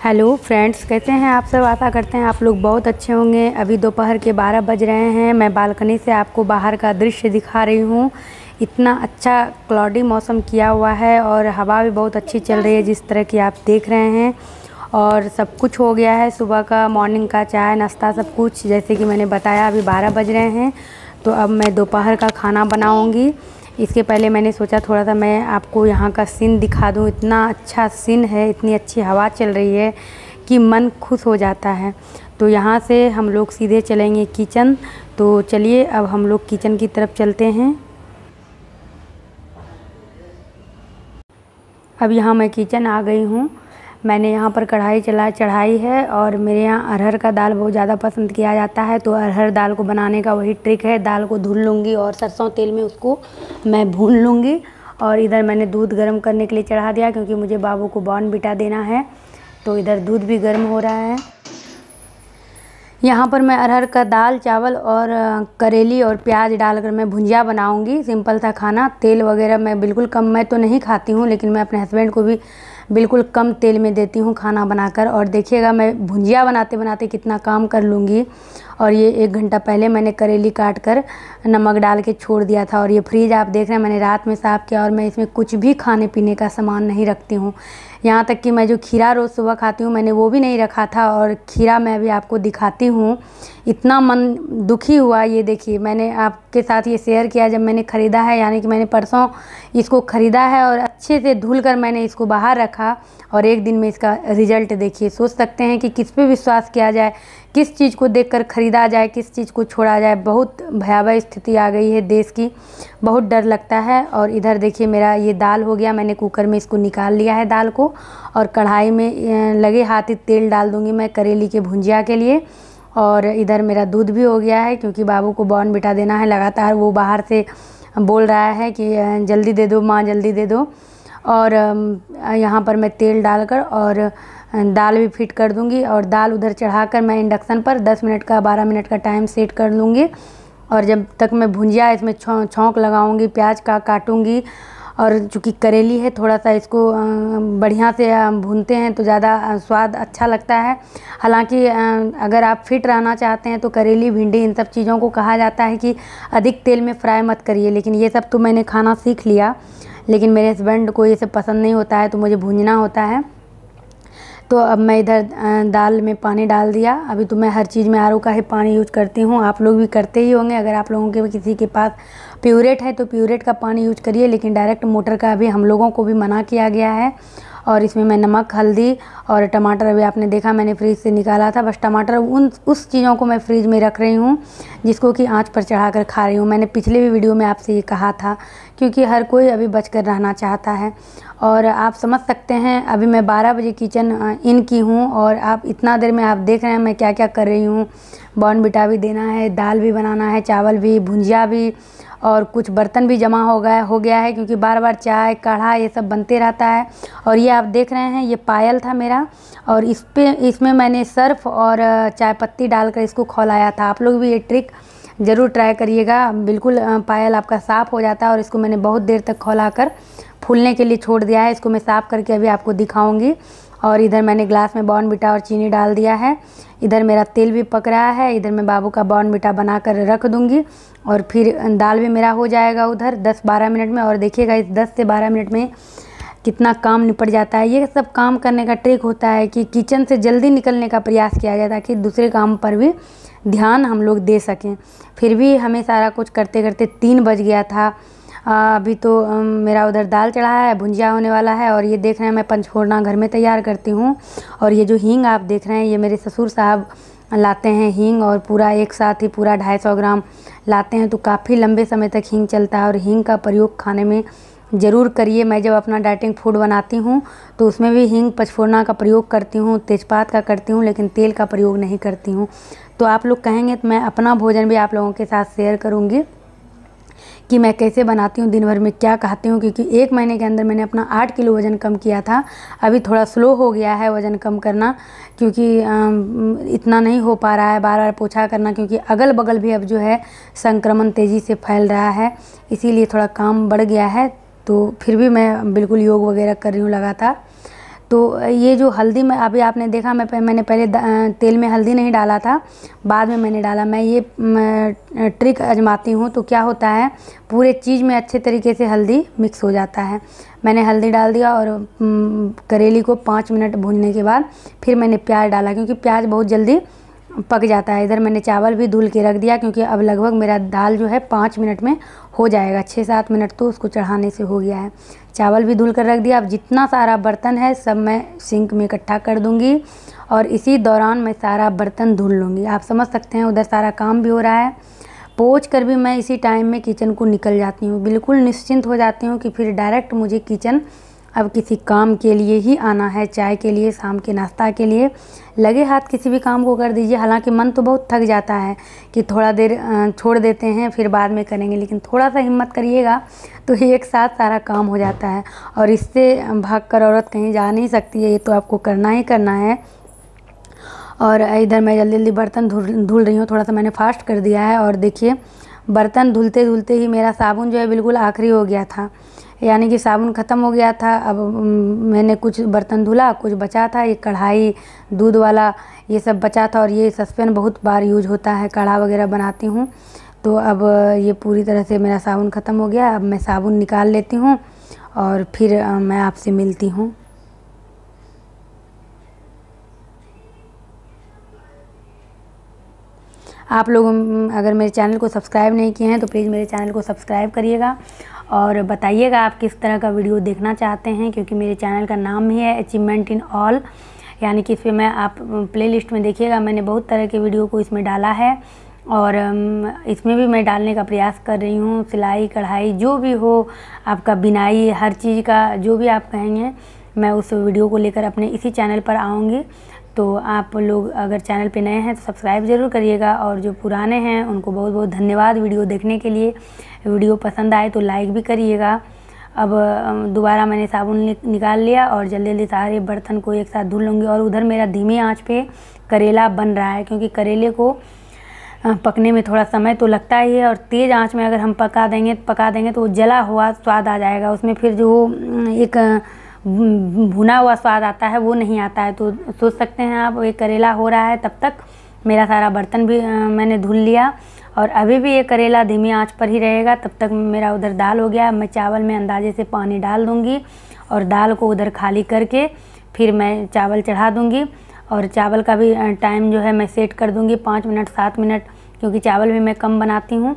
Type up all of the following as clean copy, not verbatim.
Hello friends, कैसे हैं आप सब। आशा करते हैं आप लोग बहुत अच्छे होंगे। अभी दोपहर के 12 बज रहे हैं। मैं बालकनी से आपको बाहर का दृश्य दिखा रही हूँ। इतना अच्छा क्लॉडी मौसम किया हुआ है और हवा भी बहुत अच्छी चल रही है, जिस तरह की आप देख रहे हैं। और सब कुछ हो गया है, सुबह का मॉर्निंग का चाय नाश्ता सब कुछ, जैसे कि मैंने बताया। अभी 12 बज रहे हैं, तो अब मैं दोपहर का खाना बनाऊँगी। इसके पहले मैंने सोचा थोड़ा सा मैं आपको यहाँ का सीन दिखा दूँ। इतना अच्छा सीन है, इतनी अच्छी हवा चल रही है कि मन खुश हो जाता है। तो यहाँ से हम लोग सीधे चलेंगे किचन। तो चलिए अब हम लोग किचन की तरफ चलते हैं। अब यहाँ मैं किचन आ गई हूँ। मैंने यहाँ पर कढ़ाई चढ़ाई है और मेरे यहाँ अरहर का दाल बहुत ज़्यादा पसंद किया जाता है। तो अरहर दाल को बनाने का वही ट्रिक है। दाल को धुल लूँगी और सरसों तेल में उसको मैं भून लूँगी। और इधर मैंने दूध गर्म करने के लिए चढ़ा दिया, क्योंकि मुझे बाबू को बॉर्नविटा देना है। तो इधर दूध भी गर्म हो रहा है। यहाँ पर मैं अरहर का दाल चावल और करेली और प्याज डालकर मैं भुंजिया बनाऊंगी। सिंपल सा खाना। तेल वगैरह मैं बिल्कुल कम, मैं तो नहीं खाती हूँ, लेकिन मैं अपने हस्बैंड को भी बिल्कुल कम तेल में देती हूँ खाना बनाकर। और देखिएगा मैं भुंजिया बनाते बनाते कितना काम कर लूँगी। और ये 1 घंटा पहले मैंने करेली काट कर नमक डाल के छोड़ दिया था। और ये फ्रिज आप देख रहे हैं, मैंने रात में साफ़ किया। और मैं इसमें कुछ भी खाने पीने का सामान नहीं रखती हूँ। यहाँ तक कि मैं जो खीरा रोज़ सुबह खाती हूँ, मैंने वो भी नहीं रखा था। और खीरा मैं अभी आपको दिखाती हूँ। इतना मन दुखी हुआ। ये देखिए, मैंने आपके साथ ये शेयर किया जब मैंने ख़रीदा है, यानी कि मैंने परसों इसको ख़रीदा है और अच्छे से धुल कर मैंने इसको बाहर रखा। और 1 दिन में इसका रिज़ल्ट देखिए। सोच सकते हैं कि किस पे विश्वास किया जाए, किस चीज़ को देखकर ख़रीदा जाए, किस चीज़ को छोड़ा जाए। बहुत भयावह स्थिति आ गई है देश की, बहुत डर लगता है। और इधर देखिए मेरा ये दाल हो गया। मैंने कुकर में इसको निकाल लिया है दाल को। और कढ़ाई में लगे हाथ ही तेल डाल दूँगी मैं करेली के भुंजिया के लिए। और इधर मेरा दूध भी हो गया है, क्योंकि बाबू को बॉर्नविटा देना है। लगातार वो बाहर से बोल रहा है कि जल्दी दे दो माँ, जल्दी दे दो। और यहाँ पर मैं तेल डालकर और दाल भी फिट कर दूँगी। और दाल उधर चढ़ाकर मैं इंडक्शन पर 10 मिनट का 12 मिनट का टाइम सेट कर लूँगी। और जब तक मैं भुंजिया इसमें छौंक लगाऊँगी, प्याज का काटूँगी। और चूँकि करेली है, थोड़ा सा इसको बढ़िया से भूनते हैं तो ज़्यादा स्वाद अच्छा लगता है। हालांकि अगर आप फिट रहना चाहते हैं तो करेली भिंडी इन सब चीज़ों को कहा जाता है कि अधिक तेल में फ्राई मत करिए। लेकिन ये सब तो मैंने खाना सीख लिया। लेकिन मेरे हस्बैंड को ये सब पसंद नहीं होता है, तो मुझे भूनना होता है। तो अब मैं इधर दाल में पानी डाल दिया। अभी तो मैं हर चीज़ में आरओ का ही पानी यूज करती हूँ। आप लोग भी करते ही होंगे। अगर आप लोगों के किसी के पास प्यूरेट है तो प्यूरेट का पानी यूज करिए, लेकिन डायरेक्ट मोटर का अभी हम लोगों को भी मना किया गया है। और इसमें मैं नमक, हल्दी और टमाटर, अभी आपने देखा मैंने फ्रिज से निकाला था। बस टमाटर उस चीज़ों को मैं फ्रिज में रख रही हूँ जिसको कि आंच पर चढ़ाकर खा रही हूँ। मैंने पिछले भी वीडियो में आपसे ये कहा था, क्योंकि हर कोई अभी बचकर रहना चाहता है। और आप समझ सकते हैं, अभी मैं 12 बजे किचन इन की हूँ। और आप इतना देर में आप देख रहे हैं मैं क्या क्या कर रही हूँ। बॉर्नविटा भी देना है, दाल भी बनाना है, चावल भी, भुंजिया भी। और कुछ बर्तन भी जमा हो गया है, क्योंकि बार बार चाय काढ़ा ये सब बनते रहता है। और ये आप देख रहे हैं, ये पायल था मेरा। और इसमें मैंने सर्फ और चाय पत्ती डालकर इसको खौलाया था। आप लोग भी ये ट्रिक ज़रूर ट्राई करिएगा। बिल्कुल पायल आपका साफ़ हो जाता है। और इसको मैंने बहुत देर तक खौला कर फूलने के लिए छोड़ दिया है। इसको मैं साफ़ करके अभी आपको दिखाऊंगी। और इधर मैंने ग्लास में बॉर्नविटा और चीनी डाल दिया है। इधर मेरा तेल भी पक रहा है। इधर मैं बाबू का बॉर्नविटा बनाकर रख दूंगी। और फिर दाल भी मेरा हो जाएगा उधर 10-12 मिनट में। और देखिएगा इस 10 से 12 मिनट में कितना काम निपट जाता है। ये सब काम करने का ट्रिक होता है कि किचन से जल्दी निकलने का प्रयास किया जाए, ताकि दूसरे काम पर भी ध्यान हम लोग दे सकें। फिर भी हमें सारा कुछ करते करते 3 बज गया था। अभी तो मेरा उधर दाल चढ़ा है, भुंजिया होने वाला है। और ये देख रहे हैं मैं पंचफोरना घर में तैयार करती हूँ। और ये जो हींग आप देख रहे हैं, ये मेरे ससुर साहब लाते हैं हींग। और पूरा एक साथ ही पूरा 250 ग्राम लाते हैं, तो काफ़ी लंबे समय तक हींग चलता है। और हींग का प्रयोग खाने में ज़रूर करिए। मैं जब अपना डाइटिंग फूड बनाती हूँ तो उसमें भी हींग पंचफोरना का प्रयोग करती हूँ, तेज़पात का करती हूँ, लेकिन तेल का प्रयोग नहीं करती हूँ। तो आप लोग कहेंगे तो मैं अपना भोजन भी आप लोगों के साथ शेयर करूँगी कि मैं कैसे बनाती हूँ, दिन भर में क्या खाती हूँ। क्योंकि 1 महीने के अंदर मैंने अपना 8 किलो वज़न कम किया था। अभी थोड़ा स्लो हो गया है वज़न कम करना, क्योंकि इतना नहीं हो पा रहा है बार बार पोछा करना, क्योंकि अगल बगल भी अब जो है संक्रमण तेज़ी से फैल रहा है। इसीलिए थोड़ा काम बढ़ गया है। तो फिर भी मैं बिल्कुल योग वगैरह कर रही हूँ लगातार। तो ये जो हल्दी में अभी आपने देखा, मैंने पहले तेल में हल्दी नहीं डाला था, बाद में मैंने डाला। मैं ये ट्रिक आजमाती हूँ तो क्या होता है, पूरे चीज़ में अच्छे तरीके से हल्दी मिक्स हो जाता है। मैंने हल्दी डाल दिया और करेली को 5 मिनट भूनने के बाद फिर मैंने प्याज डाला, क्योंकि प्याज बहुत जल्दी पक जाता है। इधर मैंने चावल भी धुल के रख दिया, क्योंकि अब लगभग मेरा दाल जो है 5 मिनट में हो जाएगा। 6-7 मिनट तो उसको चढ़ाने से हो गया है। चावल भी धुल कर रख दिया। अब जितना सारा बर्तन है सब मैं सिंक में इकट्ठा कर दूंगी और इसी दौरान मैं सारा बर्तन धुल लूँगी। आप समझ सकते हैं, उधर सारा काम भी हो रहा है। पोंछ कर भी मैं इसी टाइम में किचन को निकल जाती हूँ। बिल्कुल निश्चिंत हो जाती हूँ कि फिर डायरेक्ट मुझे किचन अब किसी काम के लिए ही आना है, चाय के लिए, शाम के नाश्ता के लिए। लगे हाथ किसी भी काम को कर दीजिए। हालांकि मन तो बहुत थक जाता है कि थोड़ा देर छोड़ देते हैं फिर बाद में करेंगे, लेकिन थोड़ा सा हिम्मत करिएगा तो एक साथ सारा काम हो जाता है। और इससे भागकर औरत कहीं जा नहीं सकती है, ये तो आपको करना ही करना है। और इधर मैं जल्दी जल्दी बर्तन धुल रही हूँ। थोड़ा सा मैंने फास्ट कर दिया है। और देखिए, बर्तन धुलते धुलते ही मेरा साबुन जो है बिल्कुल आखिरी हो गया था, यानी कि साबुन ख़त्म हो गया था। अब मैंने कुछ बर्तन धुला, कुछ बचा था। ये कढ़ाई, दूध वाला, ये सब बचा था। और ये सस्पेन बहुत बार यूज होता है, कढ़ा वगैरह बनाती हूँ। तो अब ये पूरी तरह से मेरा साबुन ख़त्म हो गया। अब मैं साबुन निकाल लेती हूँ और फिर मैं आपसे मिलती हूँ। आप लोग अगर मेरे चैनल को सब्सक्राइब नहीं किए हैं तो प्लीज़ मेरे चैनल को सब्सक्राइब करिएगा और बताइएगा आप किस तरह का वीडियो देखना चाहते हैं, क्योंकि मेरे चैनल का नाम ही है अचीवमेंट इन ऑल, यानी कि इसमें मैं आप प्लेलिस्ट में देखिएगा, मैंने बहुत तरह के वीडियो को इसमें डाला है। और इसमें भी मैं डालने का प्रयास कर रही हूँ। सिलाई, कढ़ाई, जो भी हो आपका, बिनाई, हर चीज़ का जो भी आप कहेंगे मैं उस वीडियो को लेकर अपने इसी चैनल पर आऊँगी। तो आप लोग अगर चैनल पे नए हैं तो सब्सक्राइब ज़रूर करिएगा, और जो पुराने हैं उनको बहुत बहुत धन्यवाद वीडियो देखने के लिए। वीडियो पसंद आए तो लाइक भी करिएगा। अब दोबारा मैंने साबुन निकाल लिया और जल्दी जल्दी सारे बर्तन को एक साथ धुल लूँगी। और उधर मेरा धीमी आंच पे करेला बन रहा है, क्योंकि करेले को पकने में थोड़ा समय तो लगता ही है। और तेज़ आंच में अगर हम पका देंगे तो जला हुआ स्वाद आ जाएगा उसमें, फिर जो एक भुना हुआ स्वाद आता है वो नहीं आता है। तो सोच सकते हैं आप, ये करेला हो रहा है तब तक मेरा सारा बर्तन भी मैंने धुल लिया। और अभी भी ये करेला धीमी आंच पर ही रहेगा, तब तक मेरा उधर दाल हो गया। मैं चावल में अंदाजे से पानी डाल दूंगी और दाल को उधर खाली करके फिर मैं चावल चढ़ा दूंगी। और चावल का भी टाइम जो है मैं सेट कर दूंगी 5 मिनट 7 मिनट, क्योंकि चावल भी मैं कम बनाती हूँ।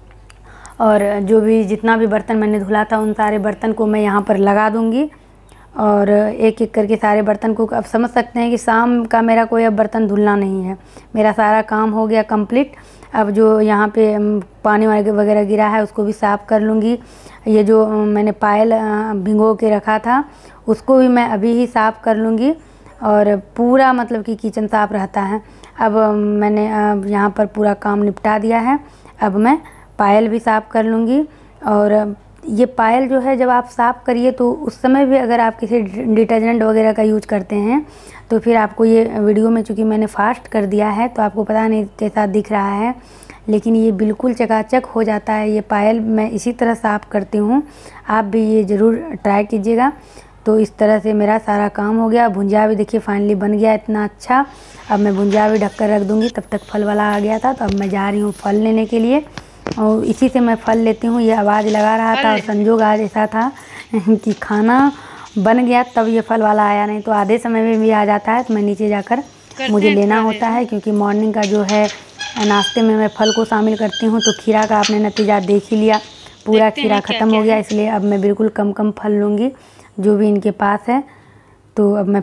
और जो भी जितना भी बर्तन मैंने धुला था उन सारे बर्तन को मैं यहाँ पर लगा दूँगी और एक एक करके सारे बर्तन को। अब समझ सकते हैं कि शाम का मेरा कोई अब बर्तन धुलना नहीं है, मेरा सारा काम हो गया कंप्लीट। अब जो यहाँ पे पानी वगैरह गिरा है उसको भी साफ़ कर लूँगी। ये जो मैंने पायल भिगो के रखा था उसको भी मैं अभी ही साफ़ कर लूँगी। और पूरा मतलब कि किचन साफ़ रहता है। अब मैंने यहाँ पर पूरा काम निपटा दिया है। अब मैं पायल भी साफ़ कर लूँगी। और ये पायल जो है जब आप साफ़ करिए तो उस समय भी अगर आप किसी डिटर्जेंट वगैरह का यूज करते हैं तो फिर आपको ये वीडियो में, चूँकि मैंने फास्ट कर दिया है तो आपको पता नहीं कैसा दिख रहा है, लेकिन ये बिल्कुल चकाचक हो जाता है। ये पायल मैं इसी तरह साफ़ करती हूँ, आप भी ये ज़रूर ट्राई कीजिएगा। तो इस तरह से मेरा सारा काम हो गया। भुंजिया भी देखिए फाइनली बन गया इतना अच्छा। अब मैं भुंजिया भी ढक कर रख दूँगी। तब तक फल वाला आ गया था तो अब मैं जा रही हूँ फल लेने के लिए, और इसी से मैं फल लेती हूँ। ये आवाज़ लगा रहा था और संजोग आज ऐसा था कि खाना बन गया तब ये फल वाला आया, नहीं तो आधे समय में भी आ जाता है। तो मैं नीचे जाकर मुझे लेना होता है, क्योंकि मॉर्निंग का जो है नाश्ते में मैं फल को शामिल करती हूँ। तो खीरा का आपने नतीजा देख ही लिया, पूरा खीरा ख़त्म हो गया, इसलिए अब मैं बिल्कुल कम कम फल लूँगी जो भी इनके पास है। तो अब मैं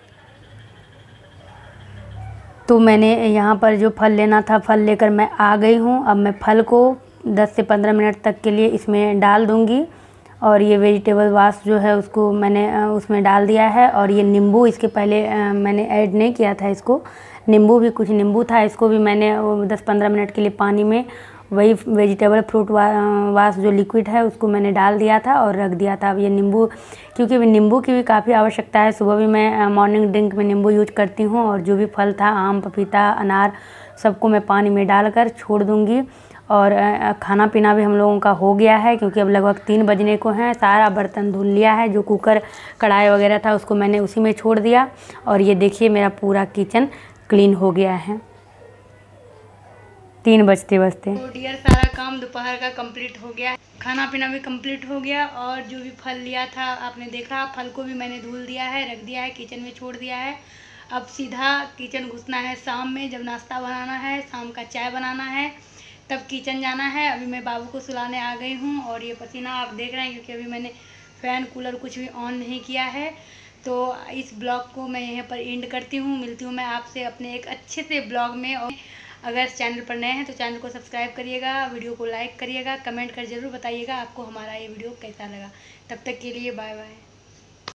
मैंने यहाँ पर जो फल लेना था फल लेकर मैं आ गई हूँ। अब मैं फल को 10 से 15 मिनट तक के लिए इसमें डाल दूँगी। और ये वेजिटेबल वाश जो है उसको मैंने उसमें डाल दिया है। और ये नींबू, इसके पहले मैंने ऐड नहीं किया था इसको, नींबू भी कुछ नींबू था, इसको भी मैंने 10-15 मिनट के लिए पानी में वही वेजिटेबल फ्रूट वाश जो लिक्विड है उसको मैंने डाल दिया था और रख दिया था। अब ये नींबू, क्योंकि नींबू की भी काफ़ी आवश्यकता है, सुबह भी मैं मॉर्निंग ड्रिंक में नींबू यूज करती हूँ। और जो भी फल था, आम, पपीता, अनार, सबको मैं पानी में डालकर छोड़ दूँगी। और खाना पीना भी हम लोगों का हो गया है, क्योंकि अब लगभग 3 बजने को हैं। सारा बर्तन धुल लिया है, जो कुकर कढ़ाई वगैरह था उसको मैंने उसी में छोड़ दिया। और ये देखिए मेरा पूरा किचन क्लीन हो गया है 3 बजते बजते। तो डियर सारा काम दोपहर का कंप्लीट हो गया, खाना पीना भी कंप्लीट हो गया। और जो भी फल लिया था आपने देखा, फल को भी मैंने धुल दिया है, रख दिया है, किचन में छोड़ दिया है। अब सीधा किचन घुसना है शाम में, जब नाश्ता बनाना है, शाम का चाय बनाना है, तब किचन जाना है। अभी मैं बाबू को सुलाने आ गई हूँ और ये पसीना आप देख रहे हैं, क्योंकि अभी मैंने फ़ैन कूलर कुछ भी ऑन नहीं किया है। तो इस ब्लॉग को मैं यहाँ पर एंड करती हूँ। मिलती हूँ मैं आपसे अपने एक अच्छे से ब्लॉग में। और अगर चैनल पर नए हैं तो चैनल को सब्सक्राइब करिएगा, वीडियो को लाइक करिएगा, कमेंट कर ज़रूर बताइएगा आपको हमारा ये वीडियो कैसा लगा। तब तक के लिए बाय बाय।